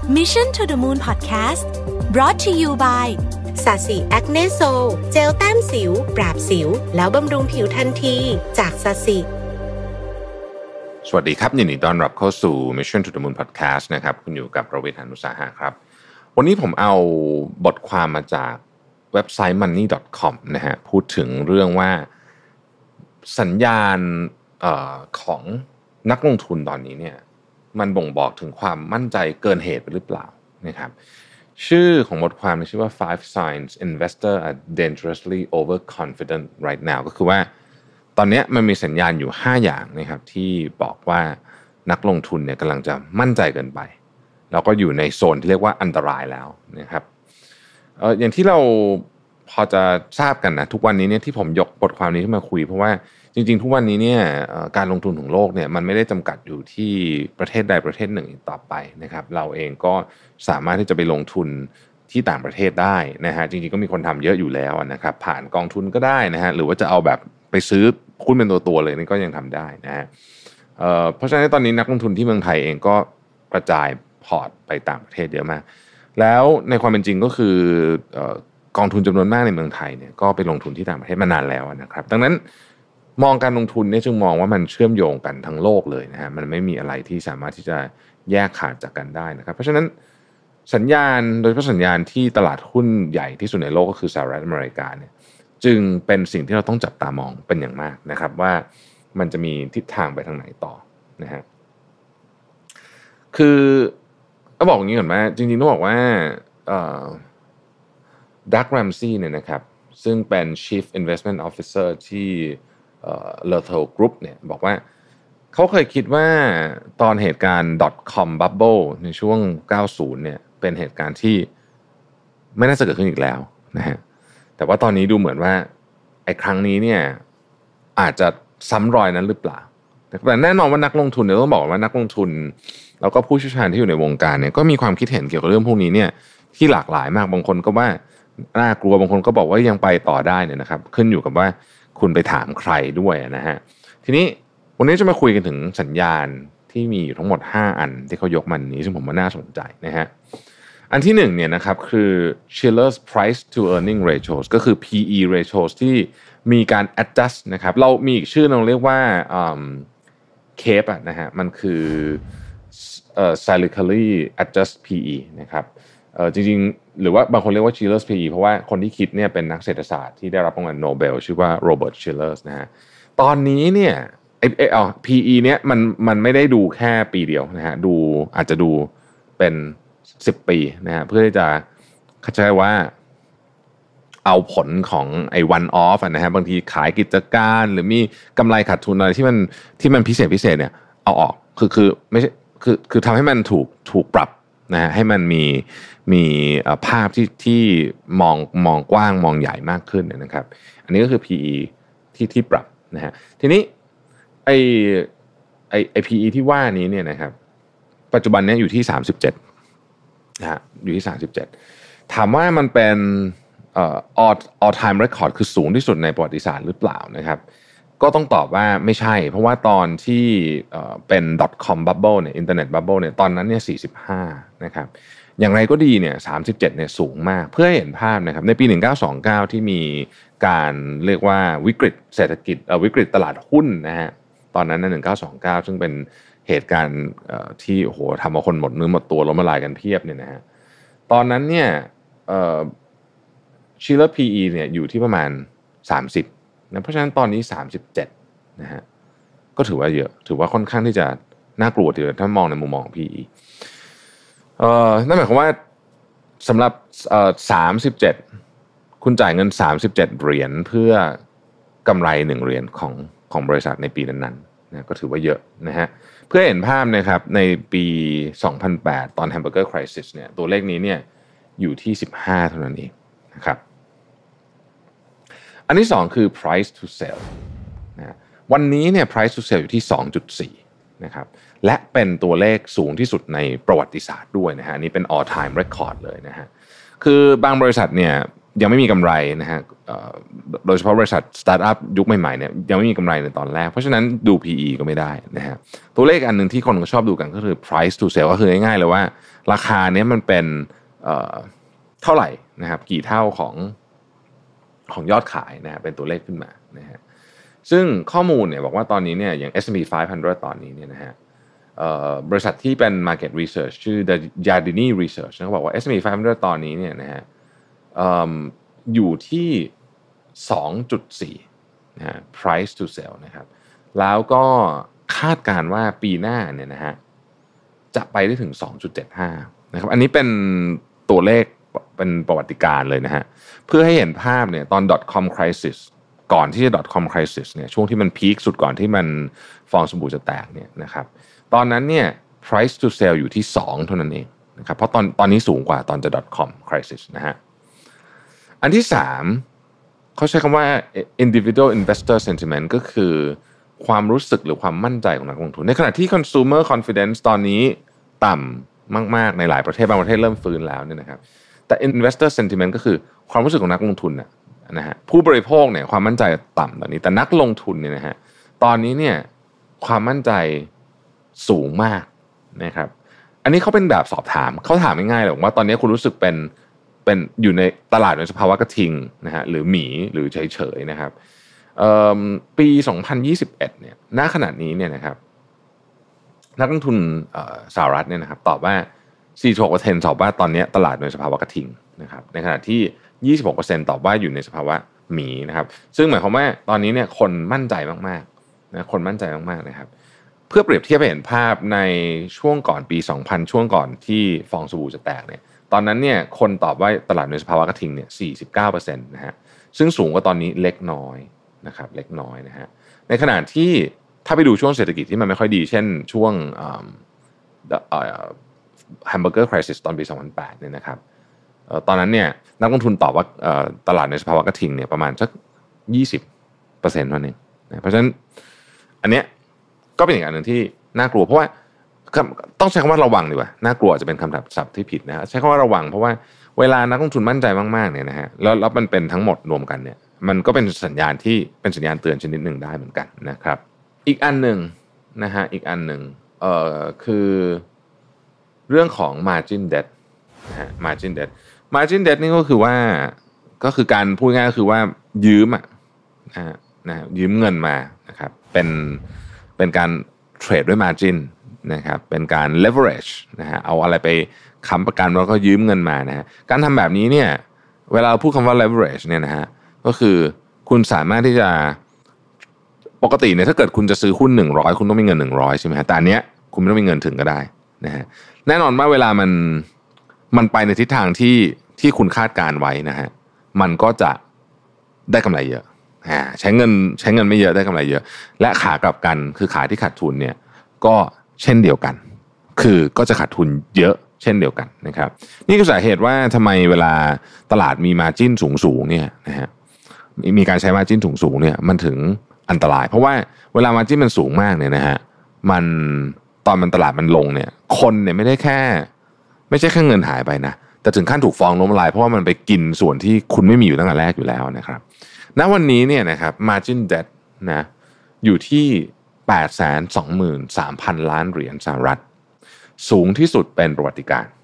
Mission to the Moon Podcast brought to you by สาสีแอคเนโซเจลแต้มสิวปราบสิวแล้วบำรุงผิวทันทีจากสาสีสวัสดีครับยินดีต้อนรับเข้าสู่ Mission to the Moon Podcast นะครับคุณอยู่กับประวิตร หาญอุตสาหะครับวันนี้ผมเอาบทความมาจากเว็บไซต์ money.com นะฮะพูดถึงเรื่องว่าสัญญาณของนักลงทุนตอนนี้เนี่ยมันบ่งบอกถึงความมั่นใจเกินเหตุไปหรือเปล่านะครับชื่อของบทความชื่อว่า Five Signs Investors are Dangerously Overconfident Right Now ก็คือว่าตอนนี้มันมีสัญญาณอยู่5อย่างนะครับที่บอกว่านักลงทุนเนี่ยกำลังจะมั่นใจเกินไปแล้วก็อยู่ในโซนที่เรียกว่าอันตรายแล้วนะครับอย่างที่เราพอจะทราบกันนะทุกวันนี้เนี่ยที่ผมยกบทความนี้ขึ้นมาคุยเพราะว่าจริงๆทุกวันนี้เนี่ยการลงทุนของโลกเนี่ยมันไม่ได้จำกัดอยู่ที่ประเทศใดประเทศหนึ่งอีกต่อไปนะครับเราเองก็สามารถที่จะไปลงทุนที่ต่างประเทศได้นะฮะจริงๆก็มีคนทำเยอะอยู่แล้วนะครับผ่านกองทุนก็ได้นะฮะหรือว่าจะเอาแบบไปซื้อหุ้นเป็นตัวๆเลยนี่ก็ยังทำได้นะฮะเพราะฉะนั้นตอนนี้นักลงทุนที่เมืองไทยเองก็กระจายพอร์ตไปต่างประเทศเยอะมากแล้วในความเป็นจริงก็คือกองทุนจำนวนมากในเมืองไทยเนี่ยก็ไปลงทุนที่ต่างประเทศมานานแล้วนะครับดังนั้นมองการลงทุนเนี่ยจึงมองว่ามันเชื่อมโยงกันทั้งโลกเลยนะฮะมันไม่มีอะไรที่สามารถที่จะแยกขาดจากกันได้นะครับเพราะฉะนั้นสัญญาณโดยเฉพาะสัญญาณที่ตลาดหุ้นใหญ่ที่สุดในโลกก็คือสหรัฐอเมริกาเนี่ยจึงเป็นสิ่งที่เราต้องจับตามองเป็นอย่างมากนะครับว่ามันจะมีทิศทางไปทางไหนต่อนะฮะคือต้องบอกอย่างนี้ก่อนว่าจริงๆต้องบอกว่าดัก แรมซี่เนี่ยนะครับซึ่งเป็น Chief Investment Officer ที่Lethal Group เนี่ยบอกว่าเขาเคยคิดว่าตอนเหตุการณ์ .com bubble ในช่วง 90 เนี่ยเป็นเหตุการณ์ที่ไม่น่าจะเกิดขึ้นอีกแล้วนะฮะแต่ว่าตอนนี้ดูเหมือนว่าไอ้ครั้งนี้เนี่ยอาจจะซ้ำรอยนั้นหรือเปล่าแต่แน่นอนว่านักลงทุนเนี่ยต้องบอกว่านักลงทุนแล้วก็ผู้เชี่ยวชาญที่อยู่ในวงการเนี่ยก็มีความคิดเห็นเกี่ยวกับเรื่องพวกนี้เนี่ยที่หลากหลายมากบางคนก็ว่าน่ากลัวบางคนก็บอกว่ายังไปต่อได้เนี่ยนะครับขึ้นอยู่กับว่าคุณไปถามใครด้วยนะฮะทีนี้วันนี้จะมาคุยกันถึงสัญญาณที่มีอยู่ทั้งหมด5อันที่เขายกมานี้ซึ่งผมว่าน่าสนใจนะฮะอันที่1เนี่ยนะครับคือ Shiller's Price to Earning Ratios ก็คือ PE ratios ที่มีการ adjust นะครับเรามีอีกชื่อนึงเรียกว่าCAPE นะฮะมันคือcyclically adjust PE นะครับจริงๆหรือว่าบางคนเรียกว่า Shiller's PE เพราะว่าคนที่คิดเนี่ยเป็นนักเศรษฐศาสตร์ที่ได้รับรางวัลโนเบลชื่อว่าโรเบิร์ต Shiller นะฮะตอนนี้เนี่ยPE เนี่ยมันไม่ได้ดูแค่ปีเดียวนะฮะดูอาจจะดูเป็น10 ปีนะฮะเพื่อที่จะเข้าใจว่าเอาผลของไอ้ one off นะฮะบางทีขายกิจการหรือมีกำไรขาดทุนอะไรที่มันพิเศษเนี่ยเอาออกคือไม่ใช่คือทำให้มันถูกปรับนะฮะให้มันมีภาพที่มองกว้างมองใหญ่มากขึ้นนะครับอันนี้ก็คือ PE ที่ปรับนะฮะทีนี้ไอ้ PE ที่ว่านี้เนี่ยนะครับปัจจุบันนี้อยู่ที่37นะฮะอยู่ที่37ถามว่ามันเป็นall time record คือสูงที่สุดในประวัติศาสตร์หรือเปล่านะครับก็ต้องตอบว่าไม่ใช่เพราะว่าตอนที่เป็น .com bubble เนี่ย internet bubble เนี่ยตอนนั้นเนี่ย45นะครับอย่างไรก็ดีเนี่ย37เนี่ยสูงมากเพื่อให้เห็นภาพนะครับในปี1929ที่มีการเรียกว่าวิกฤตเศรษฐกิจวิกฤตตลาดหุ้นนะฮะตอนนั้นใน1929ซึ่งเป็นเหตุการณ์ที่โอ้โหทำเอาคนหมดเนื้อหมดตัวล้มละลายกันเพียบเนี่ยนะฮะตอนนั้นเนี่ยShiller PE เนี่ยอยู่ที่ประมาณ30นะเพราะฉะนั้นตอนนี้37นะฮะก็ถือว่าเยอะถือว่าค่อนข้างที่จะน่ากลัวทีเดียวถ้ามองในมุมมอง PE นั่นหมายความว่าสำหรับ37คุณจ่ายเงิน37เหรียญเพื่อกำไร1เหรียญของบริษัทในปีนั้นๆนะก็ถือว่าเยอะนะฮะเพื่อเห็นภาพนะครับในปี2008ตอน Hamburger Crisis เนี่ยตัวเลขนี้เนี่ยอยู่ที่15เท่านั้นเองนะครับอันที่2คือ price to sell นะวันนี้เนี่ย price to sell อยู่ที่ 2.4 นะครับและเป็นตัวเลขสูงที่สุดในประวัติศาสตร์ด้วยนะฮะนี่เป็น all time record เลยนะฮะคือบางบริษัทเนี่ยยังไม่มีกำไรนะฮะโดยเฉพาะบริษัทสตาร์ทอัพยุคใหม่ๆเนี่ยยังไม่มีกำไรในตอนแรกเพราะฉะนั้นดู PE ก็ไม่ได้นะฮะตัวเลขอันนึงที่คนก็ชอบดูกันก็คือ price to sale ก็คือง่ายๆเลยว่าราคาเนี้ยมันเป็นเท่าไหร่นะครับกี่เท่าของยอดขายนะฮะเป็นตัวเลขขึ้นมานะฮะซึ่งข้อมูลเนี่ยบอกว่าตอนนี้เนี่ยอย่าง S&P 500 ตอนนี้เนี่ยนะฮะบริษัทที่เป็น market research ชื่อ Yardeni Research เขาบอกว่า S&P 500 ตอนนี้เนี่ยนะฮะอยู่ที่ 2.4 นะฮะ price to sell นะครับแล้วก็คาดการณ์ว่าปีหน้าเนี่ยนะฮะจะไปได้ถึง 2.75 นะครับอันนี้เป็นตัวเลขเป็นประวัติการณ์เลยนะฮะเพื่อให้เห็นภาพเนี่ยตอน .com crisis ก่อนที่จะ .com crisis เนี่ยช่วงที่มันพีคสุดก่อนที่มันฟองสบู่จะแตกเนี่ยนะครับตอนนั้นเนี่ย price to sell อยู่ที่2เท่านั้นเองนะครับเพราะตอนนี้สูงกว่าตอนจะ .com crisis นะฮะอันที่3เขาใช้คำว่า individual investor sentiment ก็คือความรู้สึกหรือความมั่นใจของนักลงทุนในขณะที่ consumer confidence ตอนนี้ต่ำมากๆในหลายประเทศบางประเทศเริ่มฟื้นแล้วเนี่ยนะครับแต่ investor sentiment ก็คือความรู้สึกของนักลงทุนนะฮะผู้บริโภคเนี่ยความมั่นใจต่ำตอนนี้แต่นักลงทุนเนี่ยนะฮะตอนนี้เนี่ยความมั่นใจสูงมากนะครับอันนี้เขาเป็นแบบสอบถามเขาถามง่ายๆเลยว่าตอนนี้คุณรู้สึกเป็นอยู่ในตลาดในสภาวะกระทิงนะฮะหรือหมีหรือเฉยๆนะครับปี 2021 เนี่ยณขณะนี้เนี่ยนะครับนักลงทุนสหรัฐเนี่ยนะครับตอบว่า 46% ตอบว่าตอนนี้ตลาดในสภาวะกระทิงนะครับในขณะที่ 26% ตอบว่าอยู่ในสภาวะหมีนะครับซึ่งหมายความว่าตอนนี้เนี่ยคนมั่นใจมากๆนะคนมั่นใจมากๆนะครับเพื่อเปรียบเทียบให้เห็นภาพในช่วงก่อนปี 2000 ช่วงก่อนที่ฟองสบู่จะแตกเนี่ยตอนนั้นเนี่ยคนตอบว่าตลาดในสภาวะกระทิงเนี่ย 49% นะฮะซึ่งสูงกว่าตอนนี้เล็กน้อยนะครับเล็กน้อยนะฮะในขณะที่ถ้าไปดูช่วงเศรษฐกิจที่มันไม่ค่อยดีเช่นช่วงhamburger crisis ตอนปี 2008 เนี่ยนะครับตอนนั้นเนี่ยนักลงทุนตอบว่าตลาดในสภาวะกระทิงเนี่ยประมาณสัก 20% เท่านั้นเองนะเพราะฉะนั้นอันเนี้ยก็เป็นอีกอันหนึ่งที่น่ากลัวเพราะว่าต้องใช้คำว่าระวังดีกว่าน่ากลัวจะเป็นคำศัพท์ที่ผิดนะใช้คำว่าระวังเพราะว่าเวลานักลงทุนมั่นใจมากๆเนี่ยนะฮะแล้วมันเป็นทั้งหมดรวมกันเนี่ยมันก็เป็นสัญญาณที่เป็นสัญญาณเตือนชนิดหนึ่งได้เหมือนกันนะครับอีกอันหนึ่งนะฮะอีกอันหนึ่งคือเรื่องของ margin debt นะฮะ margin debt นี่ก็คือการพูดง่ายก็คือว่ายืมนะยืมเงินมานะครับเป็นการเทรดด้วย margin นะครับเป็นการ leverage นะฮะเอาอะไรไปค้ำประกันแล้วก็ยืมเงินมานะฮะการทำแบบนี้เนี่ยเวลาพูดคำว่า leverage เนี่ยนะฮะก็คือคุณสามารถที่จะปกติเนี่ยถ้าเกิดคุณจะซื้อหุ้น100คุณต้องมีเงิน100ใช่ไหมฮะแต่อันเนี้ยคุณไม่ต้องมีเงินถึงก็ได้นะฮะแน่นอนว่าเวลามันไปในทิศทางที่คุณคาดการไว้นะฮะมันก็จะได้กำไรเยอะใช้เงินไม่เยอะได้กำไรเยอะและขากลับกันคือขาที่ขาดทุนเนี่ยก็เช่นเดียวกันคือก็จะขาดทุนเยอะเช่นเดียวกันนะครับนี่คือสาเหตุว่าทำไมเวลาตลาดมีมาร์จิ้นสูงเนี่ยนะฮะมีการใช้มาร์จิ้นสูงเนี่ยมันถึงอันตรายเพราะว่าเวลามาร์จิ้นมันสูงมากเนี่ยนะฮะมันตอนตลาดมันลงเนี่ยคนเนี่ยไม่ใช่แค่เงินหายไปนะแต่ถึงขั้นถูกฟ้องล้มละลายเพราะว่ามันไปกินส่วนที่คุณไม่มีอยู่ตั้งแต่แรกอยู่แล้วนะครับณวันนี้เนี่ยนะครับ margin debt นะอยู่ที่ 823,000 ล้านเหรียญสหรัฐสูงที่สุดเป็นประวัติการ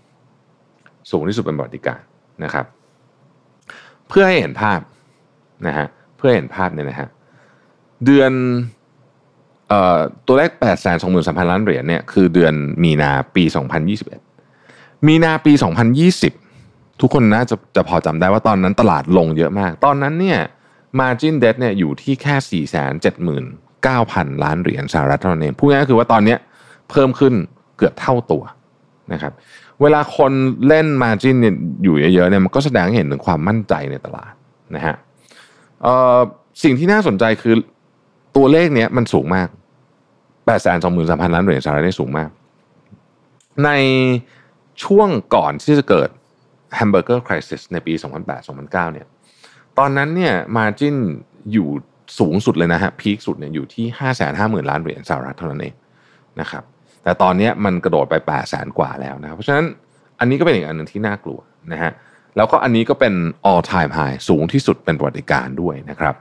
นะครับเพื่อให้เห็นภาพนะฮะเพื่อเห็นภาพเนี่ยนะฮะเดือนตัวเลข 823,000 ล้านเหรียญเนี่ยคือเดือนมีนาปี 2021มีนาปี 2020ทุกคนน่าจะพอจำได้ว่าตอนนั้นตลาดลงเยอะมากตอนนั้นเนี่ย margin debt เนี่ยอยู่ที่แค่ 479,000 ล้านเหรียญสหรัฐเท่านั้นเองพูดง่ายๆคือว่าตอนนี้เพิ่มขึ้นเกือบเท่าตัวนะครับเวลาคนเล่น margin เนี่ยอยู่เยอะๆเนี่ยมันก็แสดงให้เห็นถึงความมั่นใจในตลาดนะฮะสิ่งที่น่าสนใจคือตัวเลขเนี้ยมันสูงมาก 823,000 ล้านเหรียญสหรัฐนี่สูงมากในช่วงก่อนที่จะเกิด Hamburger Crisis ในปี 2008-2009 เนี่ยตอนนั้นเนี่ย margin อยู่สูงสุดเลยนะฮะพีคสุดเนี่ยอยู่ที่ 550,000 ล้านเหรียญสหรัฐเท่านั้นเองนะครับแต่ตอนนี้มันกระโดดไป 800,000 กว่าแล้วนะครับเพราะฉะนั้นอันนี้ก็เป็นอีกอันนึงที่น่ากลัวนะฮะแล้วก็อันนี้ก็เป็น all time high สูงที่สุดเป็นประวัติการณ์ด้วยนะครับ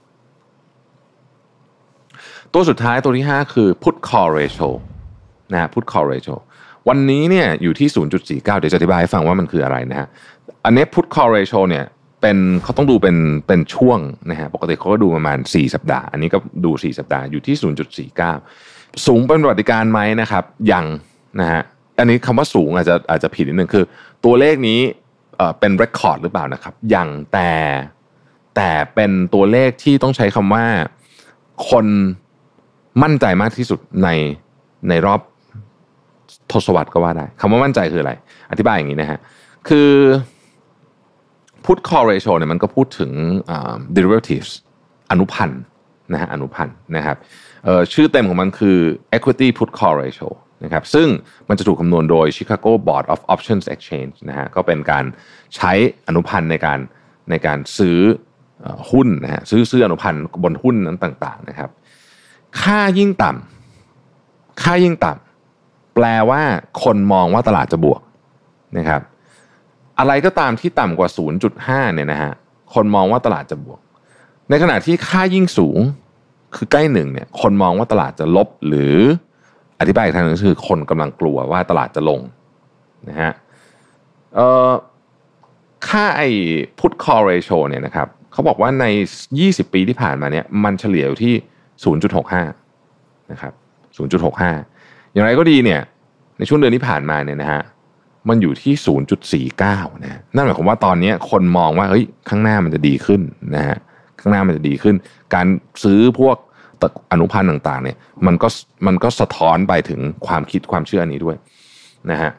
ตัวสุดท้ายตัวที่5คือ put call ratio นะ put call ratio วันนี้เนี่ยอยู่ที่ 0.49 เดี๋ยวจะอธิบายให้ฟังว่ามันคืออะไรนะฮะอันนี้ put call ratio เนี่ยเขาต้องดูเป็นช่วงนะฮะปกติเขาก็ดูประมาณ4สัปดาห์อันนี้ก็ดู4สัปดาห์อยู่ที่ 0.49 สูงเป็นประวัติการณ์ไหมนะครับยังนะฮะอันนี้คำว่าสูงอาจจะผิดนิดนึงคือตัวเลขนี้เป็นเรคคอร์ดหรือเปล่านะครับยังแต่เป็นตัวเลขที่ต้องใช้คำว่าคนมั่นใจมากที่สุดในรอบทศวรรษก็ว่าได้คำว่ามั่นใจคืออะไรอธิบายอย่างนี้นะฮะคือ put call ratio เนี่ยมันก็พูดถึงderivatives อนุพันธ์นะฮะอนุพันธ์นะครับชื่อเต็มของมันคือ equity put call ratio นะครับซึ่งมันจะถูกคำนวณโดย Chicago Board of Options Exchange นะฮะก็เป็นการใช้อนุพันธ์ในการซื้อหุ้นนะฮะซื้ออนุพันธ์บนหุ้นนั้นต่างๆนะครับค่ายิ่งต่ำแปลว่าคนมองว่าตลาดจะบวกนะครับอะไรก็ตามที่ต่ำกว่า 0.5 เนี่ยนะฮะคนมองว่าตลาดจะบวกในขณะที่ค่ายิ่งสูงคือใกล้1เนี่ยคนมองว่าตลาดจะลบหรืออธิบายอีกทางนึงคือคนกำลังกลัวว่าตลาดจะลงนะฮะค่าput call ratio เนี่ยนะครับเขาบอกว่าใน20ปีที่ผ่านมาเนี่ยมันเฉลี่ยอยู่ที่ 0.65 นะครับ 0.65 อย่างไรก็ดีเนี่ยในช่วงเดือนที่ผ่านมาเนี่ยนะฮะมันอยู่ที่ 0.49 นะนั่นหมายความว่าตอนนี้คนมองว่าเฮ้ยข้างหน้ามันจะดีขึ้นนะฮะข้างหน้ามันจะดีขึ้นการซื้อพวกอนุพันธ์ต่างๆเนี่ยมันก็สะท้อนไปถึงความคิดความเชื่อนี้ด้วยนะฮะ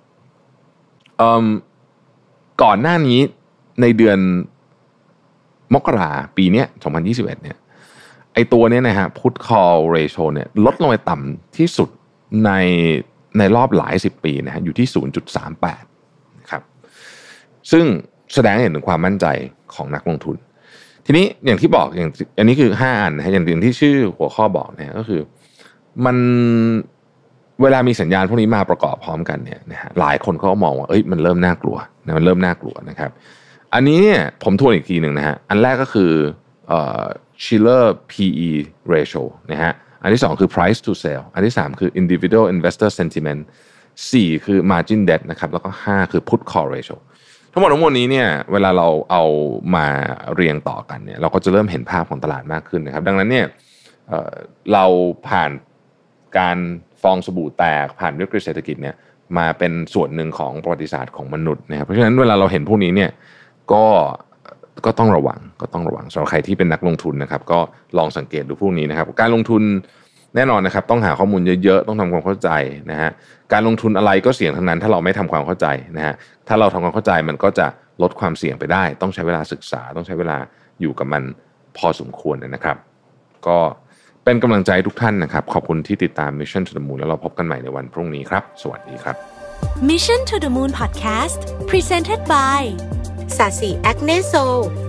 ก่อนหน้านี้ในเดือนมกราปีนี้2021เนี่ยไอตัวนี้นะฮะ put call ratio เนี่ยลดลงไปต่ำที่สุดในรอบหลาย10ปีนะฮะอยู่ที่ 0.38 นะครับซึ่งแสดงให้เห็นถึงความมั่นใจของนักลงทุนทีนี้อย่างที่บอกอย่างอันนี้คือ5อันนะฮะอย่างที่ชื่อหัวข้อบอกเนี่ยก็คือมันเวลามีสัญญาณพวกนี้มาประกอบพร้อมกันเนี่ยนะฮะหลายคนเขาก็มองว่ามันเริ่มน่ากลัวนะมันเริ่มน่ากลัวนะครับอันนี้เนี่ยผมทวนอีกทีนึงนะฮะอันแรกก็คือShiller PE ratio นะฮะอันที่2คือ price to sell อันที่3คือ individual investor sentiment 4คือ margin debt นะครับแล้วก็5คือ put call ratio ทั้งหมดนี้เนี่ยเวลาเราเอามาเรียงต่อกันเนี่ยเราก็จะเริ่มเห็นภาพของตลาดมากขึ้นนะครับดังนั้นเนี่ยเราผ่านการฟองสบู่แตกผ่านวิกฤตเศรษฐกิจเนี่ยมาเป็นส่วนหนึ่งของประวัติศาสตร์ของมนุษย์นะครับเพราะฉะนั้นเวลาเราเห็นพวกนี้เนี่ยก็ต้องระวังสำหรับใครที่เป็นนักลงทุนนะครับก็ลองสังเกตดูพวกนี้นะครับการลงทุนแน่นอนนะครับต้องหาข้อมูลเยอะๆต้องทำความเข้าใจนะฮะการลงทุนอะไรก็เสี่ยงทั้งนั้นถ้าเราไม่ทำความเข้าใจนะฮะถ้าเราทำความเข้าใจมันก็จะลดความเสี่ยงไปได้ต้องใช้เวลาศึกษาต้องใช้เวลาอยู่กับมันพอสมควรนะครับก็เป็นกำลังใจทุกท่านนะครับขอบคุณที่ติดตาม Mission to the Moon แล้วเราพบกันใหม่ในวันพรุ่งนี้ครับสวัสดีครับ Mission to the Moon Podcast Presented by สาสีแอคเนโซ